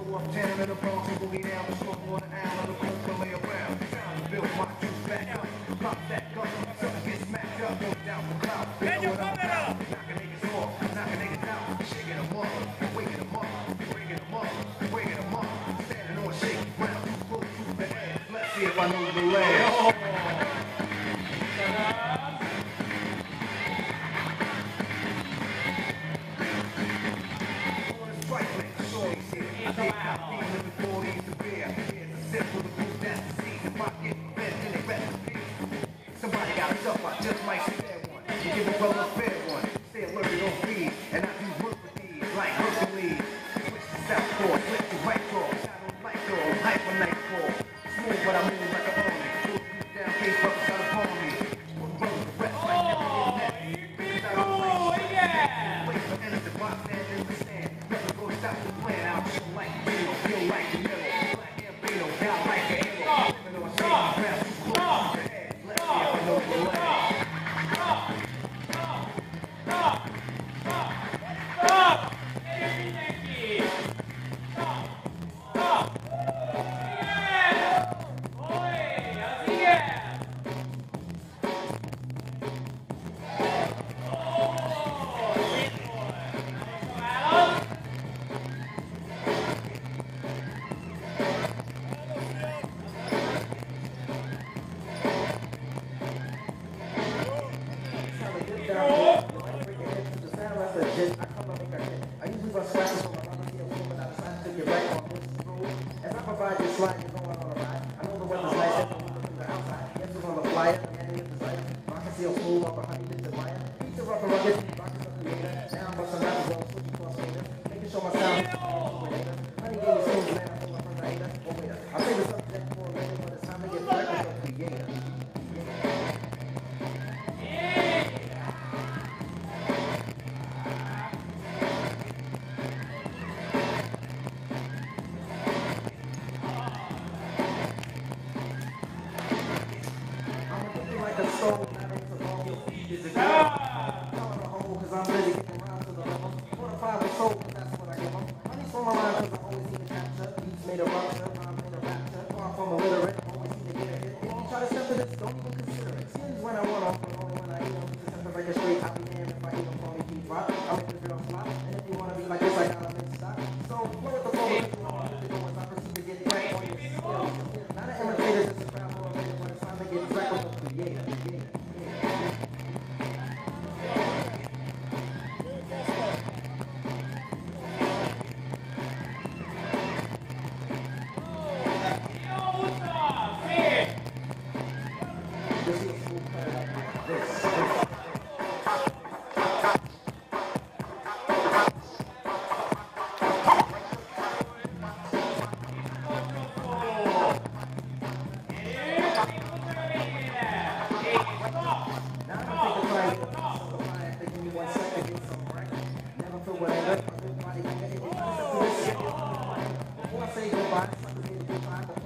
Town in the Bronx, you boogie down the slope on the island, the coast to lay around. Time to build my juice back up, pop that gun, something gets smacked up, no doubt for clout. You know what I'm about? Knocking niggas off, knocking niggas out, shaking them up, waking them up, bringing them up, waking them up, standing on shaky ground, close to the edge. Let's see if I know the land. Somebody got us up, I just might say that one. You give a brother a fair one. Stay alerted on feed, and I do work with these like Hercules. Switch to southpaw, flip to right claw, shadow light door, hyper nightfall. Smooth, but I move like a homie. Pull you down, face brothers try to palm me. One run with the rest, like never get net. Bitches out of place, wait for energy, box stand in the stand. Never go stop the plan, I'll feel like the middle, feel like the middle. Black and Bino, down like a hero. Living on safe ground, too close to the edge. Let's see if I know the land. I usually run slashes on my rubber heel, but I decided to get right on this road. As I provide this slide, you're going on a ride. I know the weather's nice and we're moving to the outside. Yes, we're on the flyer, the enemy of desire. Rocket seal smooth up a honey bit to fire. Pizza rubber rugged, rockets up creator. Now I'm busting rappers on switchy cross later. Making sure my sound is honey gave me smooth, man, I'm full of her later. Oh, wait, I'll save the subject for a minute, but it's time to get back with the creator. Soul, is it good? Calling a hole cause I'm ready to get around to the level. 45 with soul, cause that's what I give them. Money's for my mind cause I always seem to capture. Beats made a rupture, rhymes made a rapture. Far from illiterate, always seem to get a hit. If you try to step to this, don't even consider it. Skins when I want off, but only when I eat them. Just have to break it straight, I'll be damned if I eat them for me keep rock. I'll make this real flop. And if you wanna be like this, I gotta make stock. So, flow with the flow, if you want to go as I proceed to get back on your skills. Not an imitator, just a crowd for a minute when it's time to get back on the creator. Before I say goodbye,